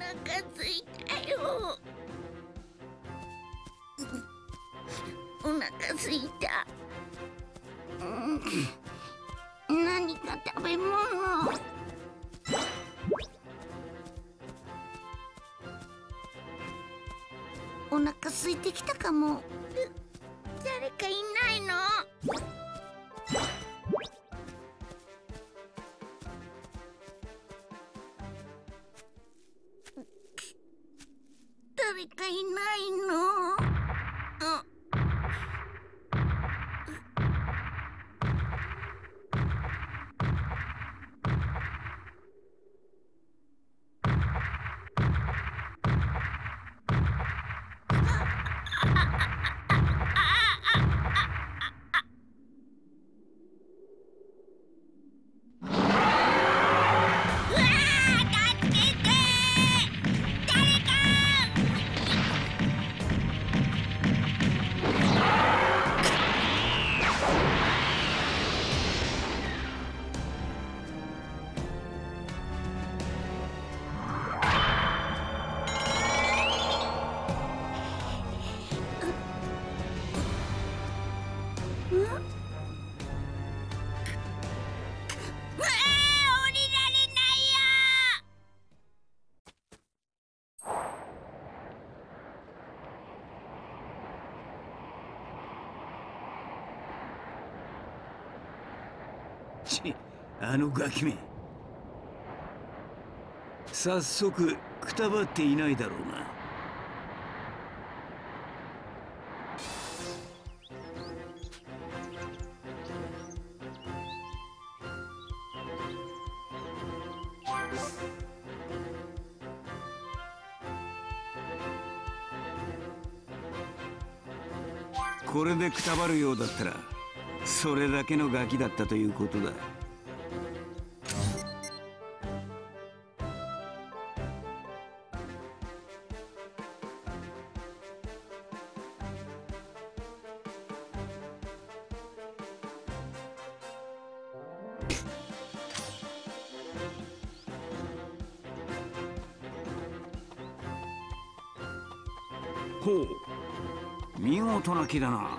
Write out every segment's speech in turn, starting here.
腹すいたよ。お腹すいた。何か食べ物。お腹空いてきたかも。誰かいないの？誰かいないの？あ、 あのガキめ、早速くたばっていないだろうな。これでくたばるようだったらそれだけのガキだったということだ。ほう、見事な木だな。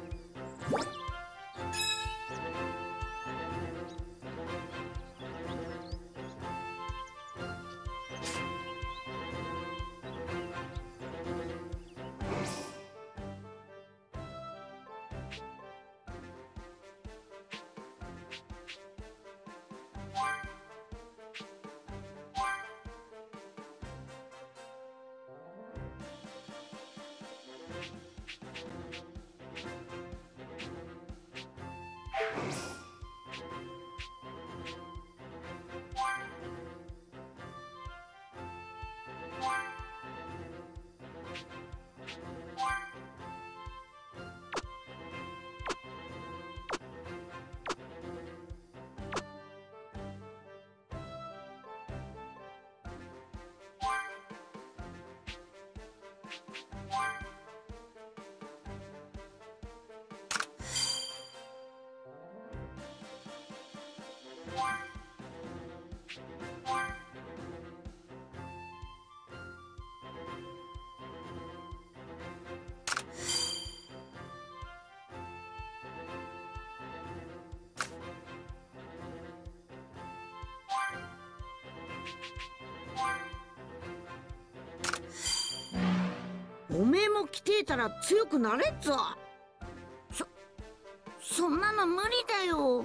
おめえも来てえたら強くなれっぞ。そんなの無理だよ。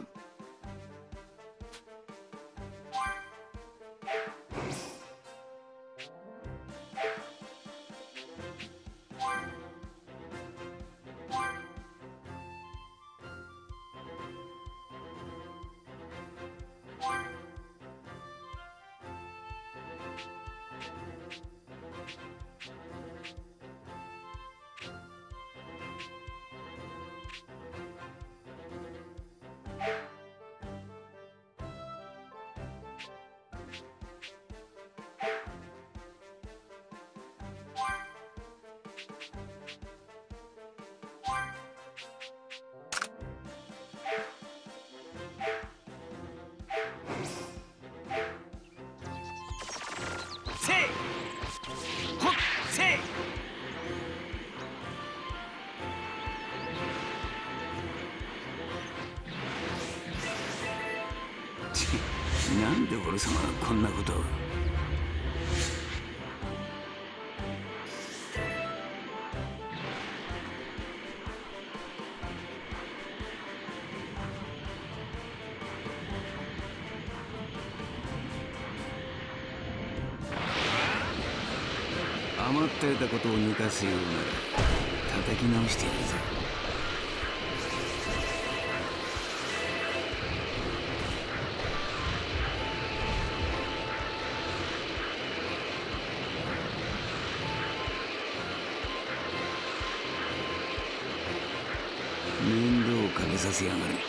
で俺様がこんなことを。余っていたことを抜かすようなら叩き直してやるぞ。面倒をかけさせやがる。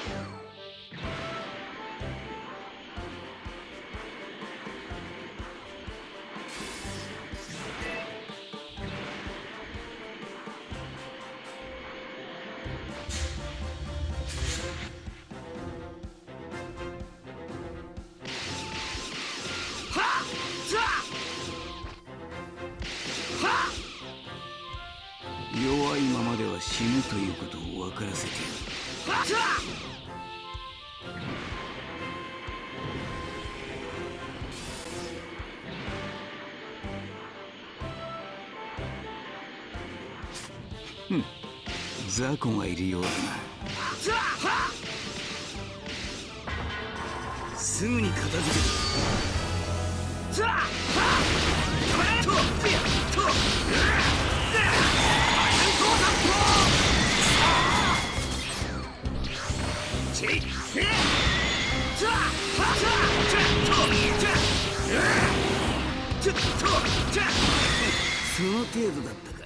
弱いままでは死ぬということを分からせてやる。雑魚がいるようだな。すぐに片付ける。その程度だったか。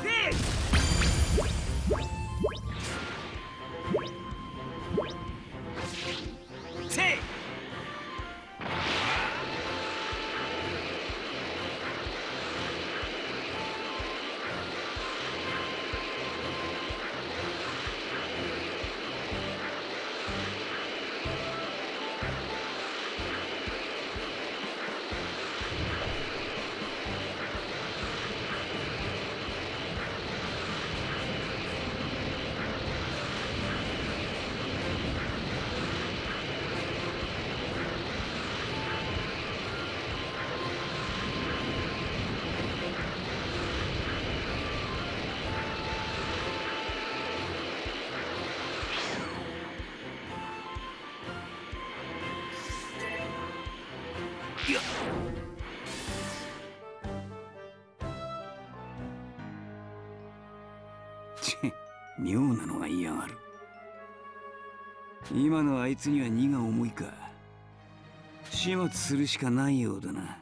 妙なのが嫌がる。今のあいつには荷が重いか。始末するしかないようだな。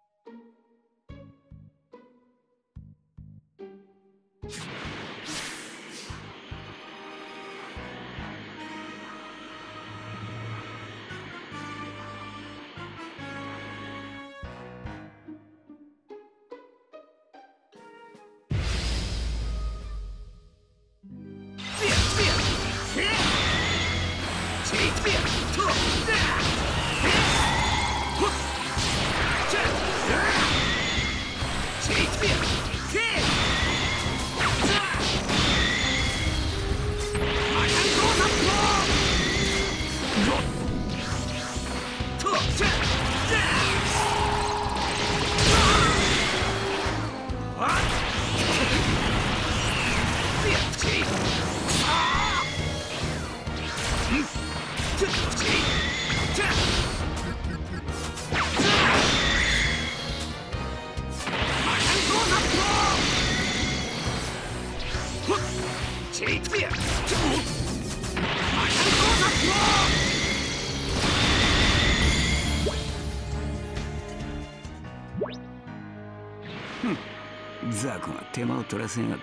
ザコが手間を取らせやがって。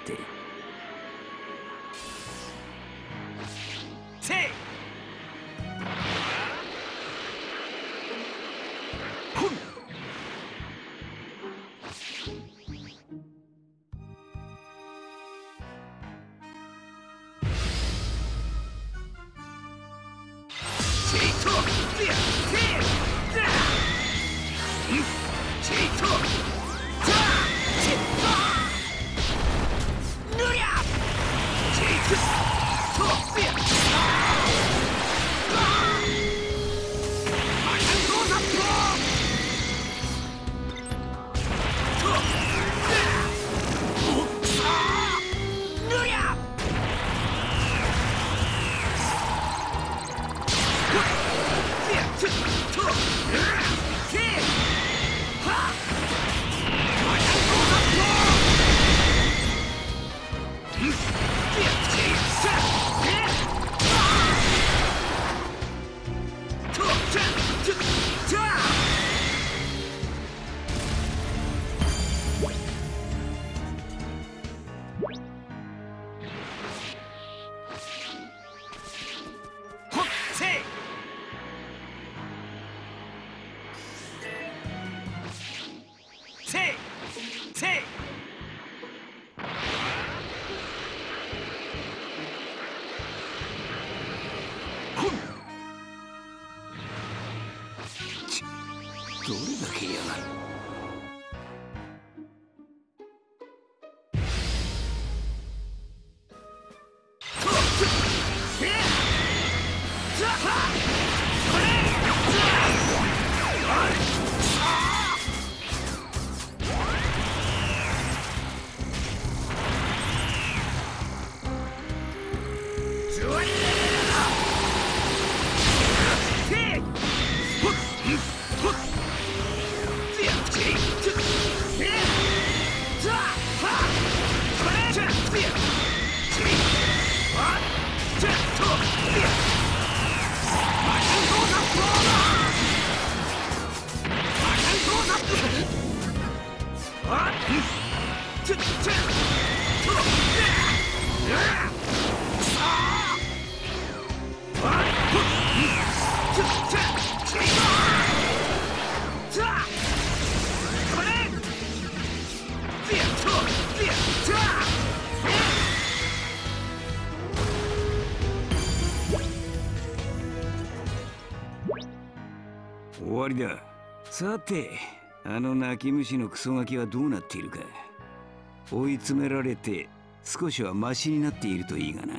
終わりだ。さて、あの泣き虫のクソガキはどうなっているか。追い詰められて少しはマシになっているといいがな。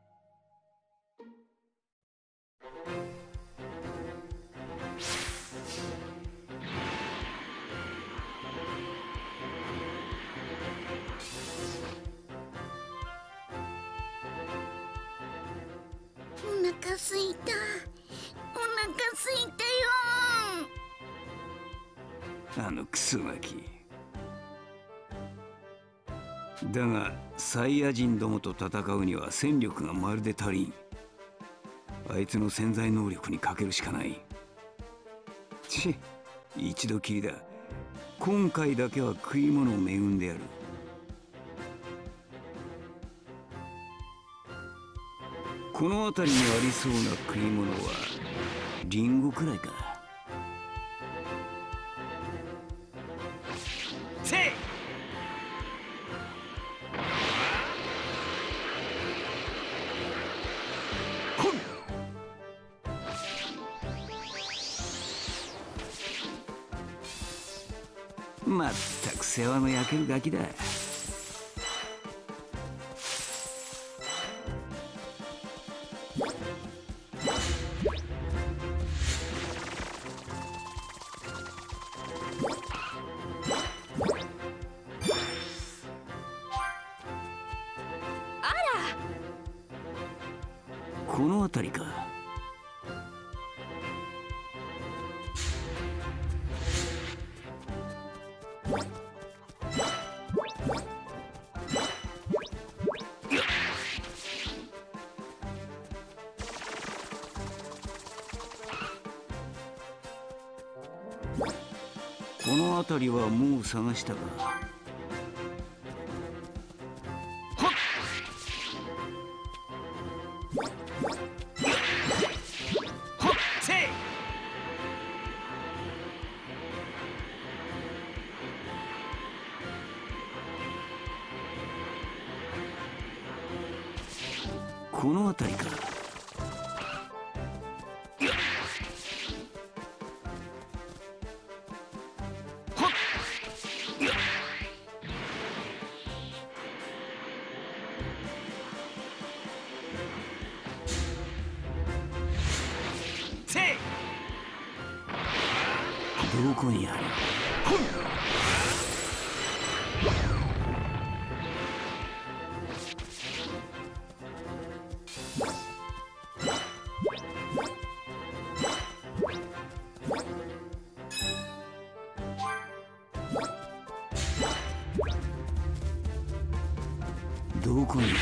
お腹すいた。お腹すいたよ。 あのクソガキだが、サイヤ人どもと戦うには戦力がまるで足りん。あいつの潜在能力にかけるしかない。一度きりだ。今回だけは食い物を恵んでやる。この辺りにありそうな食い物はリンゴくらいか。まったく世話の焼けるガキだ。この辺りか。この辺りはもう探したか。この辺りか。どこにある？どこにある？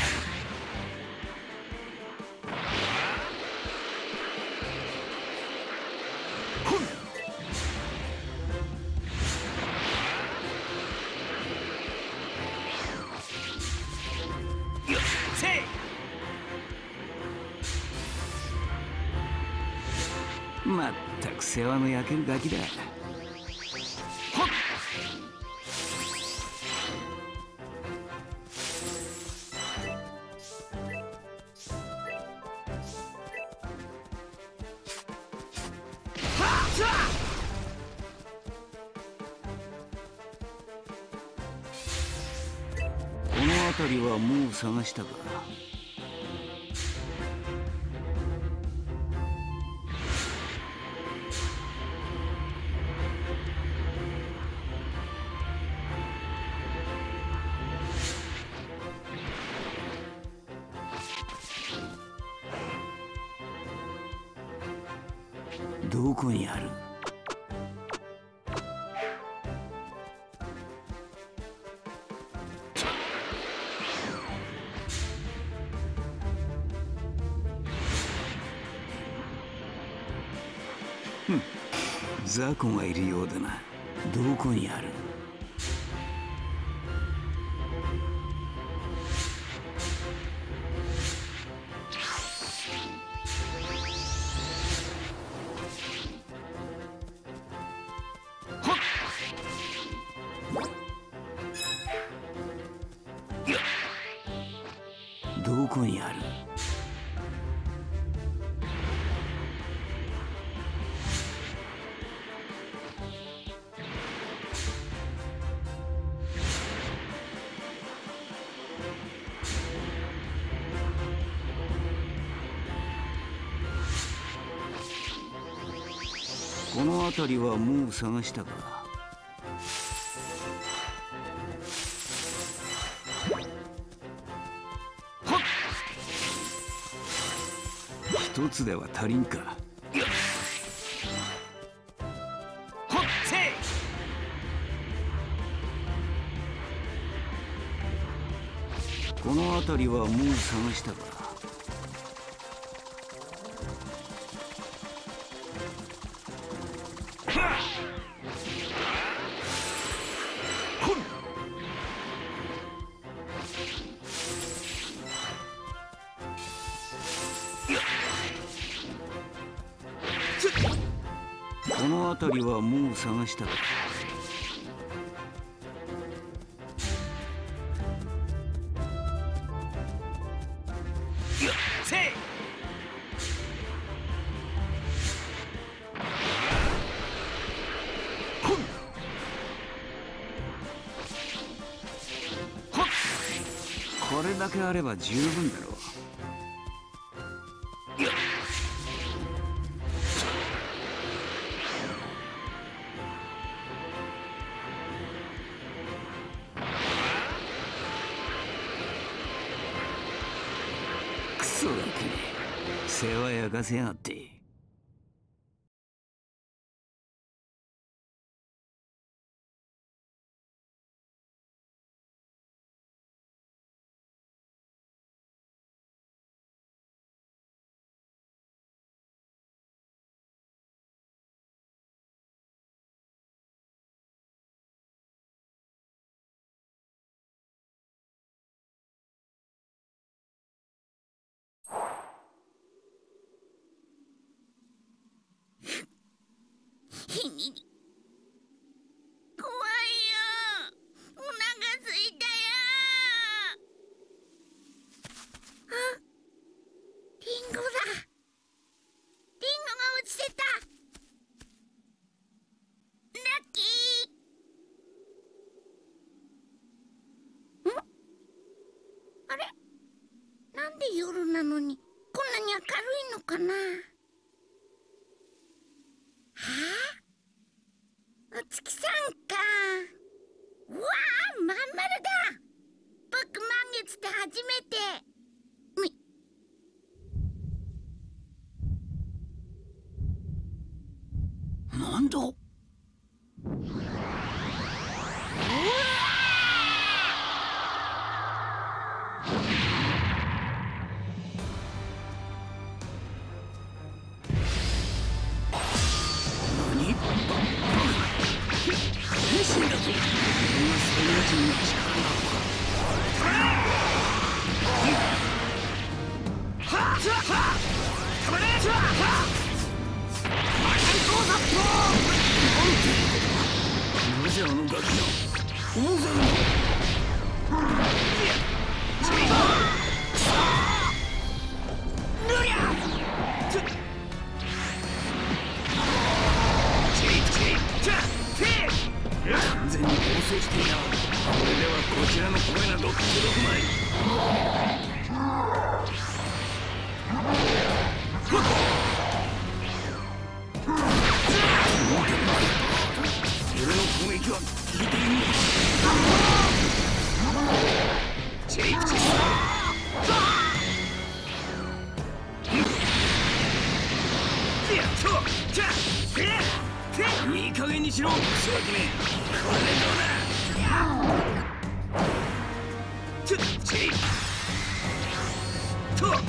まったく世話の焼けるガキだ。この辺りはもう探したか。 どこにある？雑魚がいるようだな。どこにある？どこにある？この辺りはもう探したか？一つでは足りんか。この辺りはもう探したか？この辺りはもう探したか？これだけあれば十分だろう。クソガキ、世話焼かせやがって。 怖いよ。お腹すいたよ。あ、リンゴだ。リンゴが落ちてた。ラッキー。あれ、なんで夜なのにこんなに明るいのかな。はあ、お月さんか。うわあ、まん丸だ。僕満月で初めて。 なんだ？なぜあのガキが大勢の完全に暴走していな。これではこちらの声など届くまい。俺の攻撃は効いているのか。チェイクチェイク。やった。 にしろ、クソガキめ。これでどうだ。ちっと。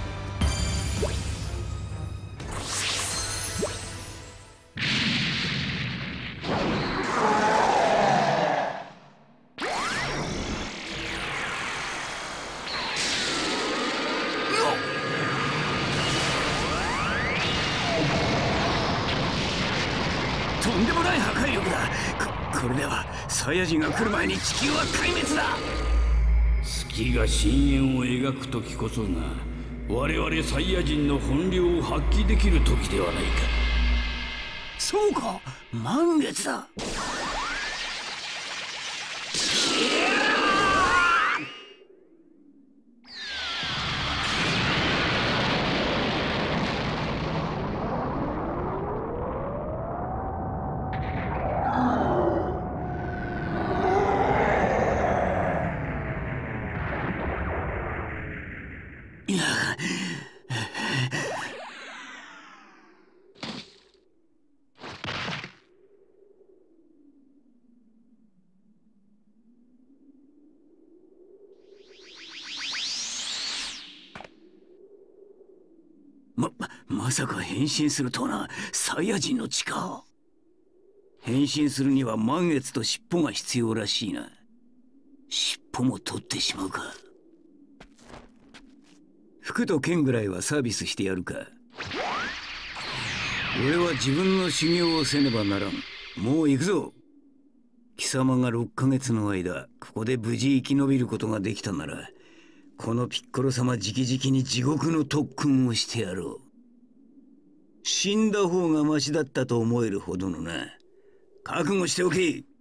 とんでもない破壊力だ。これではサイヤ人が来る前に地球は壊滅だ。 月が深淵を描く時こそが我々サイヤ人の本領を発揮できる時ではないか。 そうか、満月だ。まさか変身するとはな。サイヤ人の血か。変身するには満月と尻尾が必要らしいな。尻尾も取ってしまうか。服と剣ぐらいはサービスしてやるか。俺は自分の修行をせねばならん。もう行くぞ。貴様が6ヶ月の間ここで無事生き延びることができたなら、このピッコロ様直々に地獄の特訓をしてやろう。死んだ方がマシだったと思えるほどのな。覚悟しておけ。